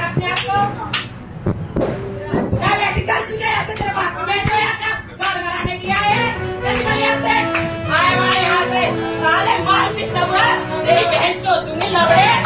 अपने आप को। क्या बेटी चल तुझे यहाँ से तेरे बाप को बैठो यहाँ क्या बाल बनाने के लिए आए हैं? चल भाई यहाँ से आए वाले यहाँ से साले मार भी सब है तेरी बहन चो तुम ही लड़े